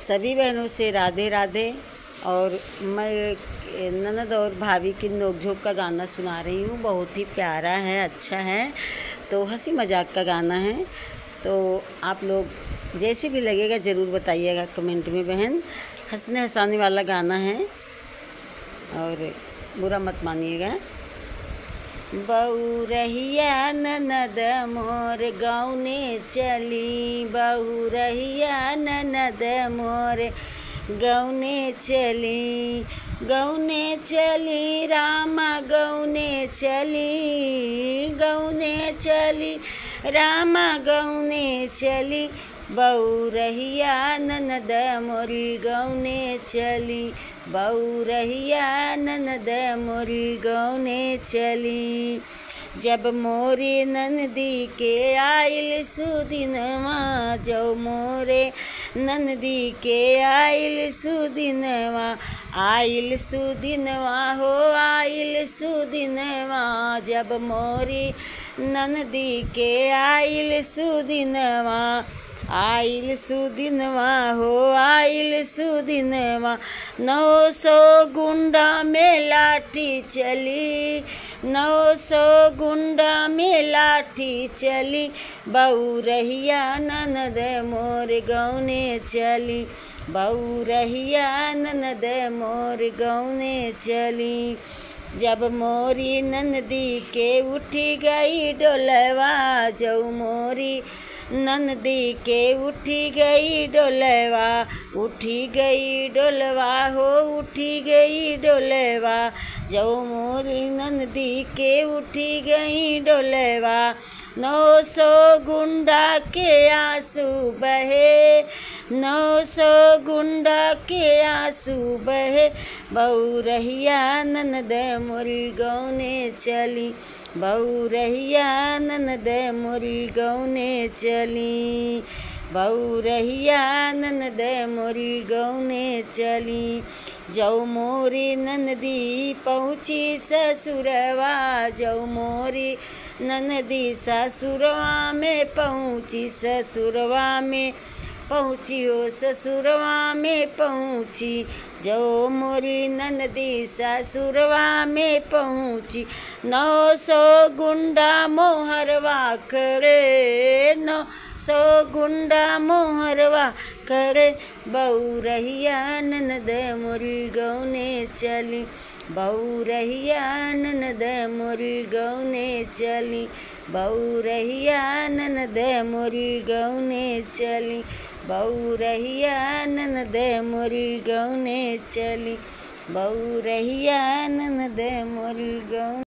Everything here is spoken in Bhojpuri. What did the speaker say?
सभी बहनों से राधे राधे। और मैं ननद और भाभी की नोक-झोंक का गाना सुना रही हूँ। बहुत ही प्यारा है, अच्छा है, तो हंसी मजाक का गाना है। तो आप लोग जैसे भी लगेगा ज़रूर बताइएगा कमेंट में बहन। हंसने हंसाने वाला गाना है और बुरा मत मानिएगा। बहुरहिया ननद मोर गौने चली, बहुरहिया ननद मोर गौने चली, गौने चली रामा गौने चली, गौने चली रामा गौने चली, बहुरहिया ननद मोरी गौने चली, बहुरहिया ननद मोरी गौने चली। जब मोरे ननदी के आइल सुदिनवा, जो मोरे ननदी के आइल सुदिनवा, आइल सुदिनवा हो आइल सुदिनवा, जब मोरी ननदी के आइल सुदिनवा, आइल सुदिनवा हो आइल सुदिनवा, 900 गुंडा में लाठी चली, 900 गुंडा में लाठी चली, बहुरहिया ननद मोर गौने चली, बहुरहिया ननद मोर गौने चली। जब मोरी ननदी के उठी गई डोलवा, जो मोरी ननदी के उठी गई डोलवा, उठी गई डोलवा हो उठी गई डोलवा, जो मोरी ननदी के उठी गई डोलवा, 900 गुंडा के आंसू बहे, 900 गुंडा के आंसू बहे, बहुरहिया ननद मोरी गौने चली, बहुरहिया ननद मोरी गौने चली, बहुरहिया ननद मोरी गौने चली। जो मोरी ननदी पहुँची ससुरवा, जो मोरी ननदी ससुरवा में पहुँची, ससुरवा में पहुँची हो ससुरवा में पहुँची, जो मोरी ननदी ससुरवा में पहुँची, 900 गुंडा मोहरवा करे, 900 गुंडा मोहरवा करे, बहुरहिया ननद मोरी गौने चली, बहुरहिया ननद मोरी गौने चली, बहुरहिया ननद मोरी गौने चली, बहुरहिया ननद मोरी गौने चली, बहुरहिया ननद मोरी गौने